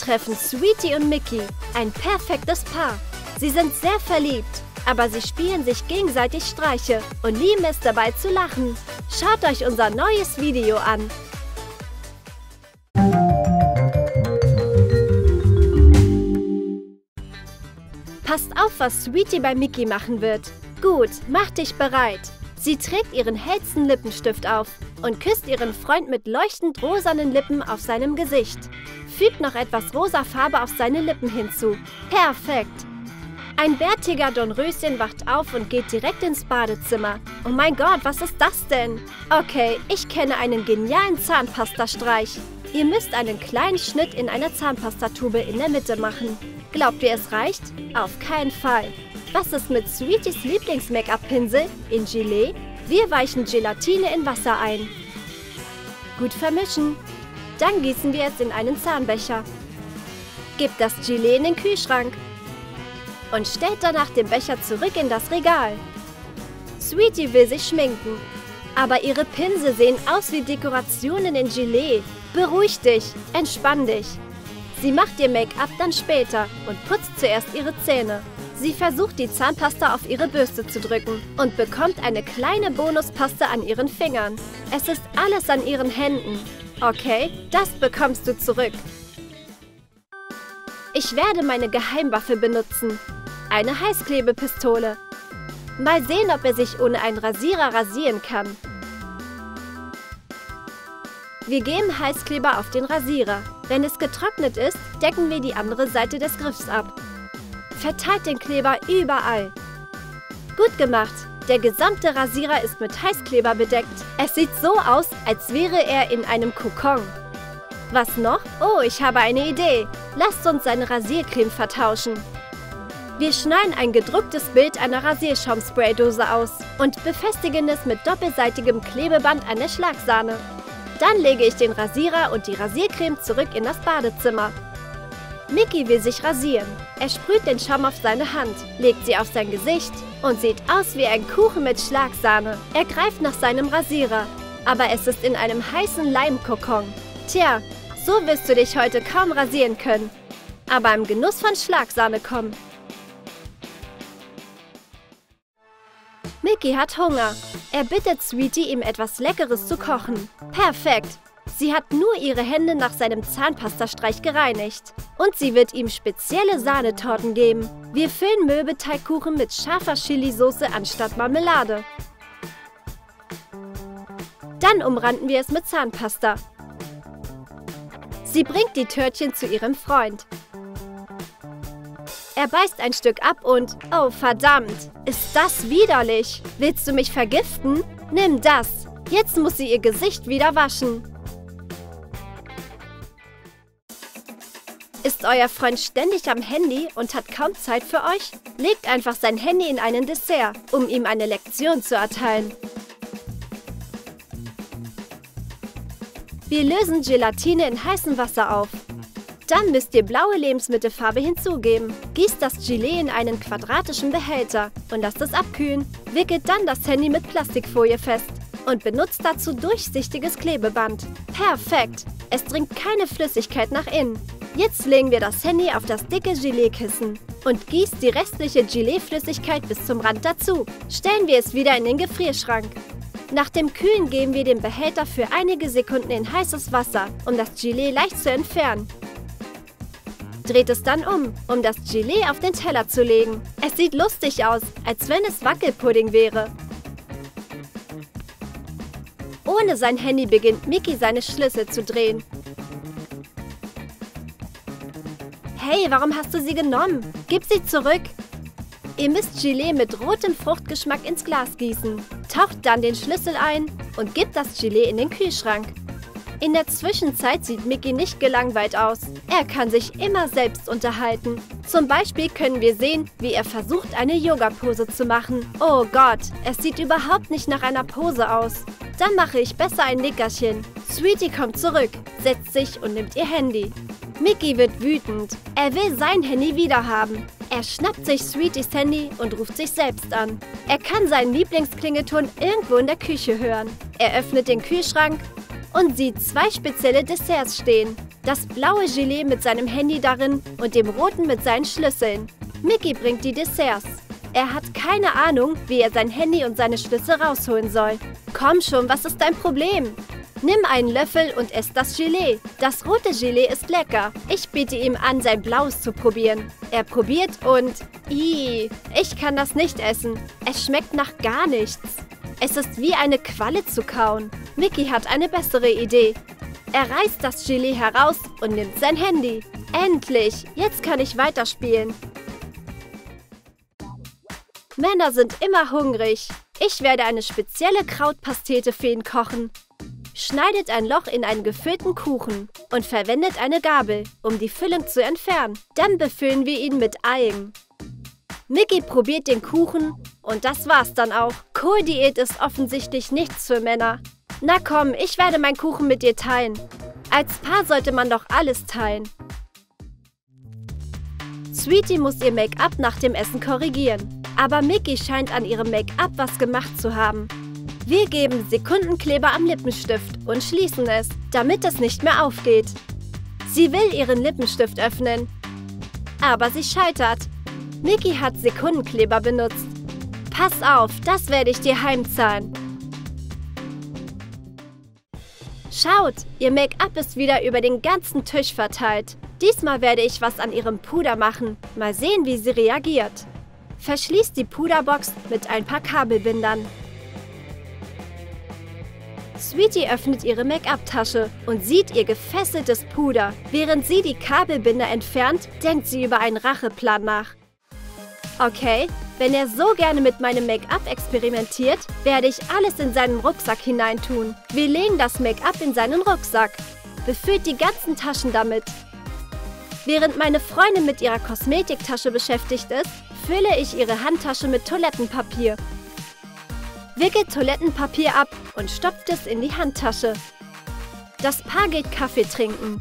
treffen Sweetie und Mickey, ein perfektes Paar. Sie sind sehr verliebt, aber sie spielen sich gegenseitig Streiche und lieben es dabei zu lachen. Schaut euch unser neues Video an. Passt auf, was Sweetie bei Mickey machen wird. Gut, mach dich bereit. Sie trägt ihren hellsten Lippenstift auf und küsst ihren Freund mit leuchtend rosanen Lippen auf seinem Gesicht. Fügt noch etwas rosa Farbe auf seine Lippen hinzu. Perfekt! Ein bärtiger Dornröschen wacht auf und geht direkt ins Badezimmer. Oh mein Gott, was ist das denn? Okay, ich kenne einen genialen Zahnpastastreich. Ihr müsst einen kleinen Schnitt in einer Zahnpastatube in der Mitte machen. Glaubt ihr, es reicht? Auf keinen Fall. Was ist mit Sweeties Lieblings-Make-up-Pinsel in Gelee? Wir weichen Gelatine in Wasser ein. Gut vermischen. Dann gießen wir es in einen Zahnbecher. Gebt das Gelee in den Kühlschrank. Und stellt danach den Becher zurück in das Regal. Sweetie will sich schminken. Aber ihre Pinsel sehen aus wie Dekorationen in Gelee. Beruhig dich, entspann dich. Sie macht ihr Make-up dann später und putzt zuerst ihre Zähne. Sie versucht, die Zahnpasta auf ihre Bürste zu drücken und bekommt eine kleine Bonuspaste an ihren Fingern. Es ist alles an ihren Händen. Okay, das bekommst du zurück. Ich werde meine Geheimwaffe benutzen. Eine Heißklebepistole. Mal sehen, ob er sich ohne einen Rasierer rasieren kann. Wir geben Heißkleber auf den Rasierer. Wenn es getrocknet ist, decken wir die andere Seite des Griffs ab. Verteilt den Kleber überall. Gut gemacht. Der gesamte Rasierer ist mit Heißkleber bedeckt. Es sieht so aus, als wäre er in einem Kokon. Was noch? Oh, ich habe eine Idee. Lasst uns seine Rasiercreme vertauschen. Wir schneiden ein gedrucktes Bild einer Rasierschaumspraydose aus und befestigen es mit doppelseitigem Klebeband an der Schlagsahne. Dann lege ich den Rasierer und die Rasiercreme zurück in das Badezimmer. Mickey will sich rasieren. Er sprüht den Schaum auf seine Hand, legt sie auf sein Gesicht und sieht aus wie ein Kuchen mit Schlagsahne. Er greift nach seinem Rasierer, aber es ist in einem heißen Leimkokon. Tja, so wirst du dich heute kaum rasieren können, aber im Genuss von Schlagsahne kommen. Mickey hat Hunger. Er bittet Sweetie, ihm etwas Leckeres zu kochen. Perfekt! Sie hat nur ihre Hände nach seinem Zahnpastastreich gereinigt. Und sie wird ihm spezielle Sahnetorten geben. Wir füllen Mürbeteigkuchen mit scharfer Chilisauce anstatt Marmelade. Dann umranden wir es mit Zahnpasta. Sie bringt die Törtchen zu ihrem Freund. Er beißt ein Stück ab und... Oh, verdammt! Ist das widerlich! Willst du mich vergiften? Nimm das! Jetzt muss sie ihr Gesicht wieder waschen. Ist euer Freund ständig am Handy und hat kaum Zeit für euch? Legt einfach sein Handy in einen Dessert, um ihm eine Lektion zu erteilen. Wir lösen Gelatine in heißem Wasser auf. Dann müsst ihr blaue Lebensmittelfarbe hinzugeben. Gießt das Gelee in einen quadratischen Behälter und lasst es abkühlen. Wickelt dann das Handy mit Plastikfolie fest und benutzt dazu durchsichtiges Klebeband. Perfekt! Es dringt keine Flüssigkeit nach innen. Jetzt legen wir das Handy auf das dicke Geleekissen und gießt die restliche Geleeflüssigkeit bis zum Rand dazu. Stellen wir es wieder in den Gefrierschrank. Nach dem Kühlen geben wir den Behälter für einige Sekunden in heißes Wasser, um das Gelee leicht zu entfernen. Dreht es dann um das Gelee auf den Teller zu legen. Es sieht lustig aus, als wenn es Wackelpudding wäre. Ohne sein Handy beginnt Mickey seine Schlüssel zu drehen. Hey, warum hast du sie genommen? Gib sie zurück. Ihr müsst Gelee mit rotem Fruchtgeschmack ins Glas gießen. Taucht dann den Schlüssel ein und gebt das Gelee in den Kühlschrank. In der Zwischenzeit sieht Mickey nicht gelangweilt aus. Er kann sich immer selbst unterhalten. Zum Beispiel können wir sehen, wie er versucht, eine Yoga-Pose zu machen. Oh Gott, es sieht überhaupt nicht nach einer Pose aus. Dann mache ich besser ein Nickerchen. Sweetie kommt zurück, setzt sich und nimmt ihr Handy. Mickey wird wütend. Er will sein Handy wiederhaben. Er schnappt sich Sweeties Handy und ruft sich selbst an. Er kann seinen Lieblingsklingelton irgendwo in der Küche hören. Er öffnet den Kühlschrank und sieht 2 spezielle Desserts stehen. Das blaue Gelee mit seinem Handy darin und dem roten mit seinen Schlüsseln. Mickey bringt die Desserts. Er hat keine Ahnung, wie er sein Handy und seine Schlüssel rausholen soll. Komm schon, was ist dein Problem? Nimm einen Löffel und ess das Gelee. Das rote Gelee ist lecker. Ich biete ihm an, sein blaues zu probieren. Er probiert und... ich kann das nicht essen. Es schmeckt nach gar nichts. Es ist wie eine Qualle zu kauen. Mickey hat eine bessere Idee. Er reißt das Gelee heraus und nimmt sein Handy. Endlich! Jetzt kann ich weiterspielen. Männer sind immer hungrig. Ich werde eine spezielle Krautpastete für ihn kochen. Schneidet ein Loch in einen gefüllten Kuchen und verwendet eine Gabel, um die Füllung zu entfernen. Dann befüllen wir ihn mit Algen. Mickey probiert den Kuchen und das war's dann auch. Kohldiät ist offensichtlich nichts für Männer. Na komm, ich werde meinen Kuchen mit dir teilen. Als Paar sollte man doch alles teilen. Sweetie muss ihr Make-up nach dem Essen korrigieren. Aber Mickey scheint an ihrem Make-up was gemacht zu haben. Wir geben Sekundenkleber am Lippenstift und schließen es, damit es nicht mehr aufgeht. Sie will ihren Lippenstift öffnen, aber sie scheitert. Mickey hat Sekundenkleber benutzt. Pass auf, das werde ich dir heimzahlen. Schaut, ihr Make-up ist wieder über den ganzen Tisch verteilt. Diesmal werde ich was an ihrem Puder machen. Mal sehen, wie sie reagiert. Verschließt die Puderbox mit ein paar Kabelbindern. Sweetie öffnet ihre Make-up-Tasche und sieht ihr gefesseltes Puder. Während sie die Kabelbinder entfernt, denkt sie über einen Racheplan nach. Okay, wenn er so gerne mit meinem Make-up experimentiert, werde ich alles in seinen Rucksack hineintun. Wir legen das Make-up in seinen Rucksack. Befüllt die ganzen Taschen damit. Während meine Freundin mit ihrer Kosmetiktasche beschäftigt ist, fülle ich ihre Handtasche mit Toilettenpapier. Wickelt Toilettenpapier ab und stopft es in die Handtasche. Das Paar geht Kaffee trinken.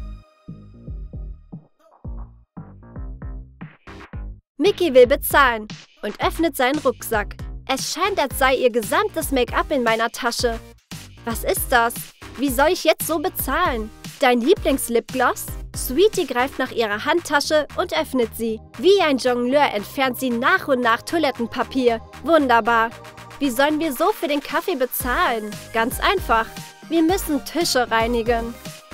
Mickey will bezahlen und öffnet seinen Rucksack. Es scheint, als sei ihr gesamtes Make-up in meiner Tasche. Was ist das? Wie soll ich jetzt so bezahlen? Dein Lieblings-Lipgloss? Sweetie greift nach ihrer Handtasche und öffnet sie. Wie ein Jongleur entfernt sie nach und nach Toilettenpapier. Wunderbar. Wie sollen wir so für den Kaffee bezahlen? Ganz einfach. Wir müssen Tische reinigen.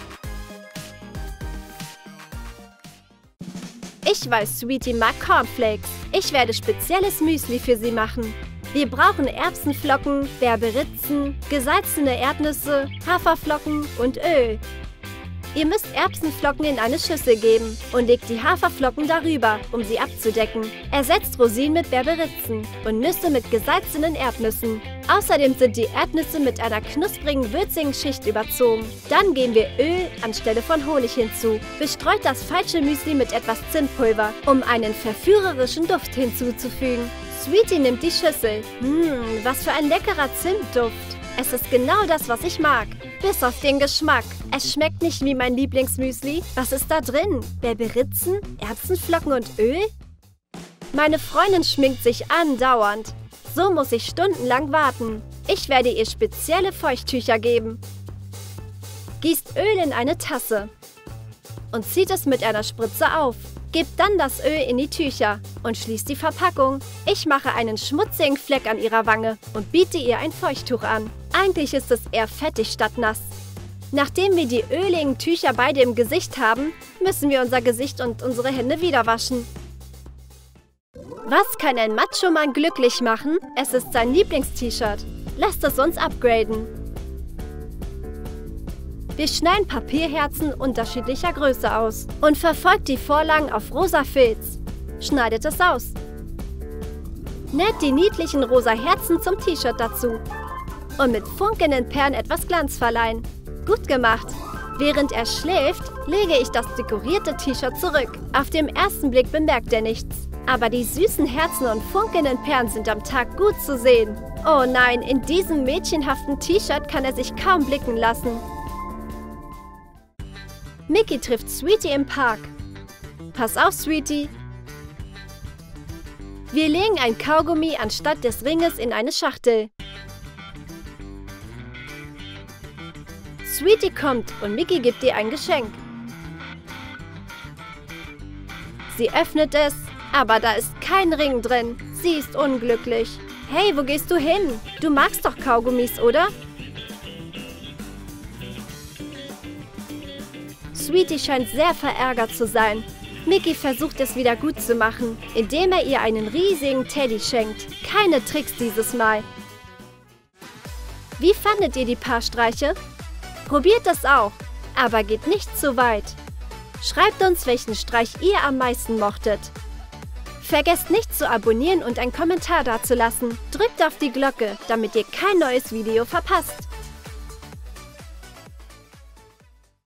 Ich weiß, Sweetie mag Cornflakes. Ich werde spezielles Müsli für sie machen. Wir brauchen Erbsenflocken, Berberitzen, gesalzene Erdnüsse, Haferflocken und Öl. Ihr müsst Erbsenflocken in eine Schüssel geben und legt die Haferflocken darüber, um sie abzudecken. Ersetzt Rosinen mit Berberitzen und Nüsse mit gesalzenen Erdnüssen. Außerdem sind die Erdnüsse mit einer knusprigen, würzigen Schicht überzogen. Dann geben wir Öl anstelle von Honig hinzu. Bestreut das falsche Müsli mit etwas Zimtpulver, um einen verführerischen Duft hinzuzufügen. Sweetie nimmt die Schüssel. Was für ein leckerer Zimtduft. Es ist genau das, was ich mag. Bis auf den Geschmack. Es schmeckt nicht wie mein Lieblingsmüsli. Was ist da drin? Berberitzen, Erbsenflocken und Öl? Meine Freundin schminkt sich andauernd. So muss ich stundenlang warten. Ich werde ihr spezielle Feuchttücher geben. Gießt Öl in eine Tasse und zieht es mit einer Spritze auf. Gebt dann das Öl in die Tücher und schließt die Verpackung. Ich mache einen schmutzigen Fleck an ihrer Wange und biete ihr ein Feuchttuch an. Eigentlich ist es eher fettig statt nass. Nachdem wir die öligen Tücher beide im Gesicht haben, müssen wir unser Gesicht und unsere Hände wieder waschen. Was kann ein Macho-Mann glücklich machen? Es ist sein Lieblingst-T-Shirt. Lasst es uns upgraden. Wir schneiden Papierherzen unterschiedlicher Größe aus und verfolgt die Vorlagen auf rosa Filz. Schneidet es aus. Näht die niedlichen rosa Herzen zum T-Shirt dazu und mit funkenden Perlen etwas Glanz verleihen. Gut gemacht! Während er schläft, lege ich das dekorierte T-Shirt zurück. Auf dem ersten Blick bemerkt er nichts. Aber die süßen Herzen und funkenden Perlen sind am Tag gut zu sehen. Oh nein, in diesem mädchenhaften T-Shirt kann er sich kaum blicken lassen. Mickey trifft Sweetie im Park. Pass auf, Sweetie! Wir legen ein Kaugummi anstatt des Ringes in eine Schachtel. Sweetie kommt und Mickey gibt ihr ein Geschenk. Sie öffnet es, aber da ist kein Ring drin. Sie ist unglücklich. Hey, wo gehst du hin? Du magst doch Kaugummis, oder? Sweetie scheint sehr verärgert zu sein. Mickey versucht es wieder gut zu machen, indem er ihr einen riesigen Teddy schenkt. Keine Tricks dieses Mal. Wie fandet ihr die Paarstreiche? Probiert es auch, aber geht nicht zu weit. Schreibt uns, welchen Streich ihr am meisten mochtet. Vergesst nicht zu abonnieren und einen Kommentar dazulassen. Drückt auf die Glocke, damit ihr kein neues Video verpasst.